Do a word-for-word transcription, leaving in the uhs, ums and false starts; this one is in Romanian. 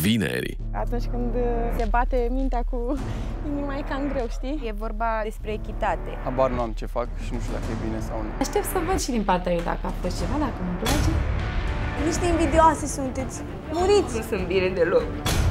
Vineri. Atunci când se bate mintea cu inima, e cam greu, știi? E vorba despre echitate. Habar nu am ce fac și nu știu dacă e bine sau nu. Aștept să văd și din partea ei dacă a fost ceva, dacă îmi place. Niște invidioase sunteți. Muriți! Nu sunt bine deloc.